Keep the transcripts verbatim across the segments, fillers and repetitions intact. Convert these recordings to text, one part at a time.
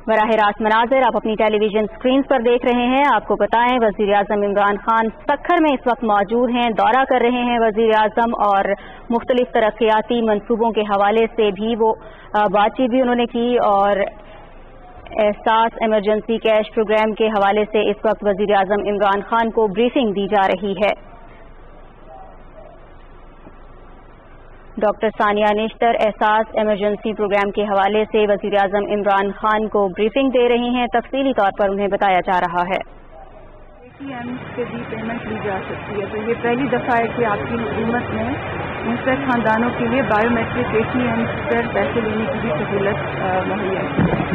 براہ راست مناظر آپ اپنی ٹیلی ویژن اسکرینز پر دیکھ رہے ہیں. آپ کو بتائیں وزیر اعظم عمران خان سکھر میں اس وقت موجود ہیں, دورہ کر رہے ہیں وزیر اعظم, اور مختلف ترقیاتی منصوبوں کے حوالے سے بھی وہ بات چیت بھی انہوں نے کی, اور احساس ایمرجنسی کیش پروگرام کے حوالے سے اس وقت وزیر اعظم عمران خان کو بریفنگ دی جا رہی ہے. ڈاکٹر ثانیہ نشتر احساس ایمرجنسی پروگرام کے حوالے سے وزیر اعظم عمران خان کو بریفنگ دے رہی ہیں. تفصیلی طور پر انہیں بتایا جا رہا ہے. اے ٹی ایم سے بھی پیمنٹ لی جا سکتی ہے, تو یہ پہلی دفعہ ہے کہ آپ کی حکومت نے مستحق خاندانوں کے لیے biometric A T M پر پیسے لینے کی بھی سہولت مہیا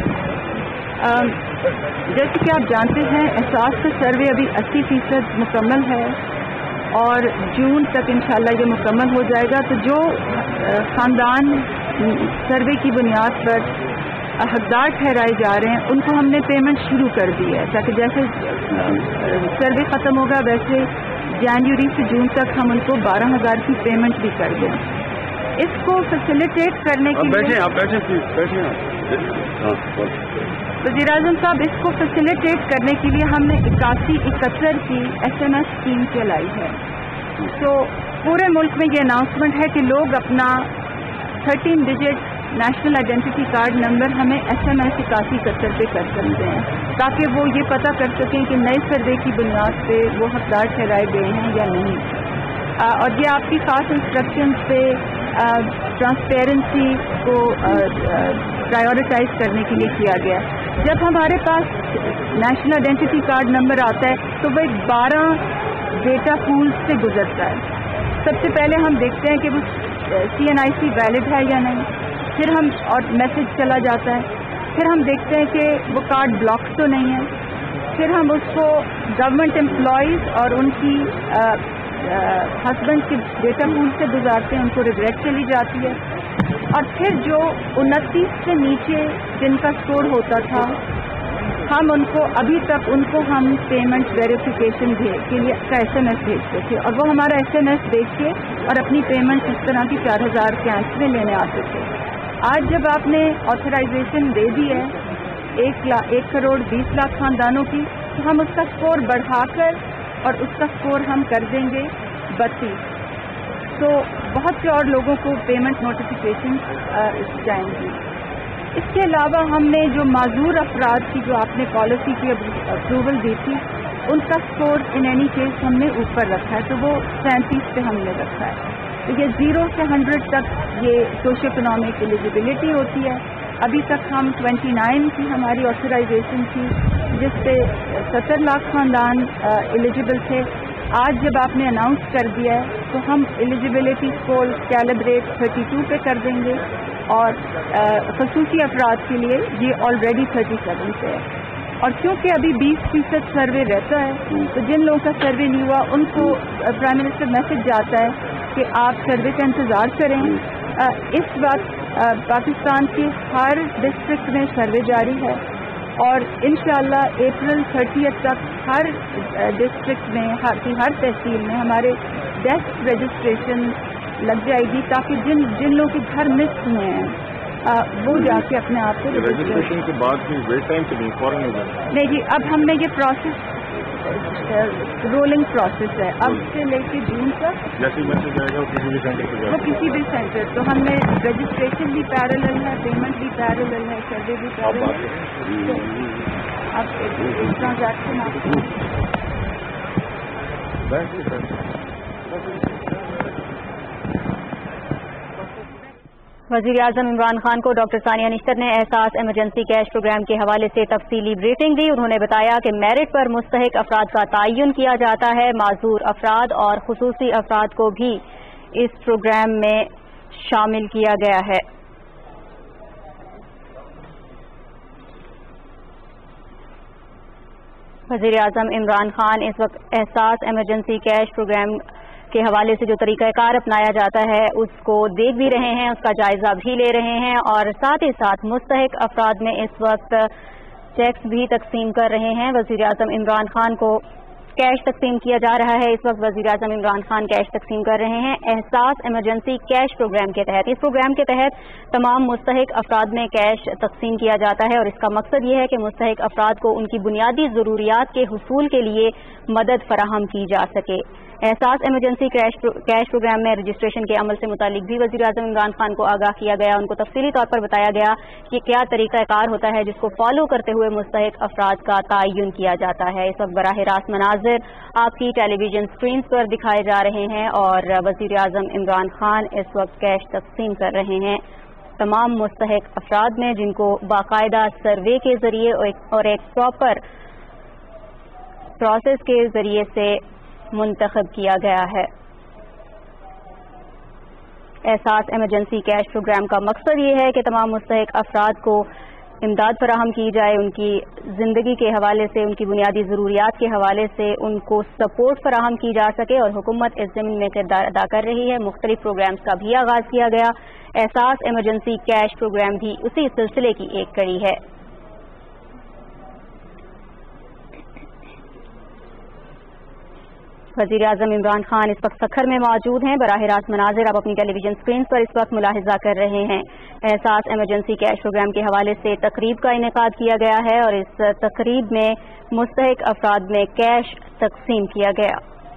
کی. جیسے کہ آپ جانتے ہیں احساس کا سروے ابھی اسی فیصد مکمل ہے اور جون تک انشاءاللہ یہ مکمل ہو جائے گا. تو جو خاندان سروے کی بنیاد پر حقدار ٹھہرائے جا رہے ہیں ان کو ہم نے پیمنٹ شروع کر دی ہے, تاکہ جیسے سروے ختم ہوگا ویسے جنوری سے جون تک ہم ان کو بارہ ہزار کی پیمنٹ بھی کر دیں. اس کو فیسیلیٹیٹ کرنے کے لیے وزیر اعظم صاحب اس کو فیسیلیٹیٹ کرنے کے لیے ہم نے اکاسی اکہتر کی ایس ایم ایس اسکیم چلائی ہے. تو پورے ملک میں یہ اناؤنسمنٹ ہے کہ لوگ اپنا thirteen digit national identity card number ہمیں ایس ایم ایس اکاسی اکہتر پہ کر سکتے ہیں, تاکہ وہ یہ پتہ کر سکیں کہ نئے سروے کی بنیاد پہ وہ حقدار ٹھہرائے گئے ہیں یا نہیں. اور یہ آپ کی خاص انسٹرکشن پہ ٹرانسپیرنسی کو پرائیورٹائز کرنے کے لیے کیا گیا ہے. جب ہمارے پاس نیشنل آئیڈینٹی کارڈ نمبر آتا ہے تو وہ ایک بارہ ڈیٹا پولز سے گزرتا ہے. سب سے پہلے ہم دیکھتے ہیں کہ وہ سی این آئی سی ویلڈ ہے یا نہیں, پھر ہم اور میسج چلا جاتا ہے, پھر ہم دیکھتے ہیں کہ وہ کارڈ بلاک تو نہیں ہے, پھر ہم اس کو گورنمنٹ امپلائیز اور ان کی ہسبینڈ کی ڈیٹا پول سے گزارتے ہیں, ان کو ریگریٹ چلی جاتی ہے. اور پھر جو انتیس سے نیچے جن کا اسکور ہوتا تھا ہم ان کو ابھی تک ان کو ہم پیمنٹ ویریفیکیشن کے لیے کا ایس ایم ایس بھیجتے تھے, اور وہ ہمارا ایس ایم ایس دیکھ کے اور اپنی پیمنٹ اس طرح کی چار ہزار کے آنچ میں لینے آتے تھے. آج جب آپ نے آتھرائزیشن دے دی ہے ایک لاکھ ایک کروڑ بیس لاکھ خاندانوں کی, تو ہم اس کا اسکور بڑھا کر اور اس کا اسکور ہم کر دیں گے بتیس. تو بہت سے اور لوگوں کو پیمنٹ نوٹیفیکیشن جائیں گی. اس کے علاوہ ہم نے جو معذور افراد کی جو آپ نے پالیسی کی اپروول دی تھی ان کا اسکور ان اینی کیس ہم نے اوپر رکھا ہے, تو وہ سینتیس پہ ہم نے رکھا ہے. تو یہ زیرو سے ہنڈریڈ تک یہ سوشو اکنامک ایلیجیبلٹی ہوتی ہے. ابھی تک ہم ٹوینٹی نائن کی ہماری آتھرائزیشن تھی جس پہ ستر لاکھ خاندان ایلیجیبل تھے. آج جب آپ نے اناؤنس کر دیا ہے تو ہم eligibility score calibrate thirty two پہ کر دیں گے, اور خصوصی افراد کے لیے یہ آلریڈی تھرٹی سیون پہ ہے. اور کیونکہ ابھی بیس فیصد سروے رہتا ہے تو جن لوگوں کا سروے نہیں ہوا ان کو پرائم منسٹر میسج جاتا ہے کہ آپ سروے کا انتظار کریں. اس وقت پاکستان کے ہر ڈسٹرکٹ میں سروے جاری ہے, اور انشاءاللہ اپریل تھرٹیتھ تک ہر ڈسٹرکٹ میں ہر ہر تحصیل میں ہمارے ڈیسک رجسٹریشن لگ جائے گی, تاکہ جن جن لوگوں کے گھر مس ہوئے ہیں وہ جا کے اپنے آپ کو رجسٹریشن کے بعد ویٹ ٹائم سے نہیں فوراً ہو جائے. نہیں جی, اب ہم نے یہ پروسیس رولنگ پروسیس ہے, اب سے لے کے جون تک جیسے میسج آئے گا کسی بھی سینٹر پہ وہ کسی بھی سینٹر. تو ہم نے رجسٹریشن بھی پیرالل ہے, پیمنٹ بھی پیرالل ہے, سروے بھی پیرالل ہے. اب ٹرانزیکشن وزیر اعظم عمران خان کو ڈاکٹر ثانیہ نشتر نے احساس ایمرجنسی کیش پروگرام کے حوالے سے تفصیلی بریفنگ دی. انہوں نے بتایا کہ میرٹ پر مستحق افراد کا تعین کیا جاتا ہے. معذور افراد اور خصوصی افراد کو بھی اس پروگرام میں شامل کیا گیا ہے. وزیر اعظم عمران خان اس وقت احساس ایمرجنسی کیش پروگرام کے حوالے سے جو طریقہ کار اپنایا جاتا ہے اس کو دیکھ بھی رہے ہیں, اس کا جائزہ بھی لے رہے ہیں, اور ساتھ ہی ساتھ مستحق افراد میں اس وقت چیکس بھی تقسیم کر رہے ہیں. وزیر اعظم عمران خان کو कैश तकसीम किया जा रहा है। इस वक्त वज़ीर आज़म इमरान खान कैश तकसीम कर रहे हैं एहसास इमरजेंसी कैश प्रोग्राम के तहत। इस प्रोग्राम के तहत तमाम मुस्तहिक अफराद में कैश तकसीम किया जाता है और इसका मकसद ये है कि मुस्तहिक अफराद को उनकी बुनियादी ज़रूरियात के हुसूल के लिए मदद फराहम की जा सके। Ehsaas emergency cash cash program में रजिस्ट्रेशन के अमल से मुतालिक भी वज़ीर आज़म इमरान खान को आगाह किया गया। उनको तफसीली तौर पर बताया गया कि क्या तरीक़ाकार होता है जिसको फॉलो करते हुए मुस्तहिक अफराद का तयन किया जाता है। इस वक्त बराह रास्त मनाजिर आपकी टेलीविजन स्क्रीन पर दिखाए जा रहे हैं और वज़ीर आज़म इमरान खान इस वक्त कैश तकसीम कर रहे हैं तमाम मुस्तहिक अफराद में, जिनको बाकायदा सर्वे के जरिए और एक प्रॉपर प्रोसेस के जरिए से मुंतखब किया गया है। एहसास इमरजेंसी कैश प्रोग्राम का मकसद ये है कि तमाम मुस्तहिक अफराद को इमदाद फराहम की जाए, उनकी ज़िंदगी के हवाले से, उनकी बुनियादी ज़रूरियात के हवाले से उनको सपोर्ट फराहम की जा सके और हुकूमत इस ज़मीन में किरदार अदा कर रही है। मुख्तलिफ प्रोग्राम्स का भी आगाज़ किया गया। एहसास इमरजेंसी कैश प्रोग्राम भी उसी सिलसिले की एक कड़ी है। वज़ीर आज़म इमरान खान इस वक्त सखर में मौजूद हैं। बराह रास्त मनाजिर आप अपनी टेलीविजन स्क्रीन पर इस वक्त मुलाहिजा कर रहे हैं। एहसास इमरजेंसी कैश प्रोग्राम के हवाले से तकरीब का इनेकाद किया गया है और इस तकरीब में मुस्तहिक अफराद में कैश तकसीम किया गया।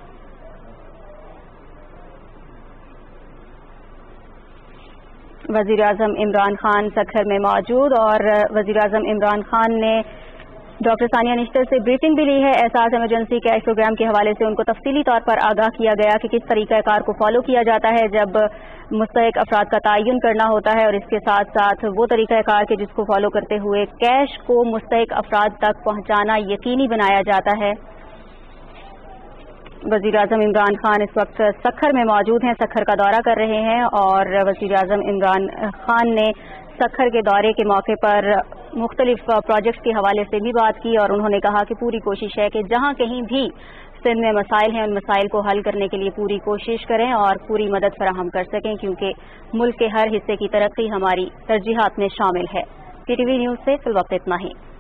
वज़ीर आज़म इमरान खान सखर में मौजूद और वज़ीर आज़म इमरान खान ने डॉक्टर सानिया निश्तर से ब्रीफिंग भी ली है। एहसास इमरजेंसी कैश प्रोग्राम के हवाले से उनको तफसीली तौर पर आगाह किया गया कि किस तरीक़ाकार को फॉलो किया जाता है जब मुस्तहिक अफराद का तयन करना होता है और इसके साथ साथ वो तरीक़ाकार के जिसको फॉलो करते हुए कैश को मुस्तहिक अफराद तक पहुँचाना यकीनी बनाया जाता है। वज़ीर आज़म इमरान खान इस वक्त सखर में मौजूद हैं, सखर का दौरा कर रहे हैं और वज़ीर आज़म इमरान खान ने सखर के दौरे के मौके पर मुख्तलिफ प्रोजेक्ट्स के हवाले से भी बात की और उन्होंने कहा कि पूरी कोशिश है कि जहाँ कहीं भी सिंध में मसाइल हैं उन मसाइल को हल करने के लिए पूरी कोशिश करें और पूरी मदद फराहम कर सकें, क्योंकि मुल्क के हर हिस्से की तरक्की हमारी तरजीहात में शामिल है। पी टी वी न्यूज़ से फिल वक्त इतना ही।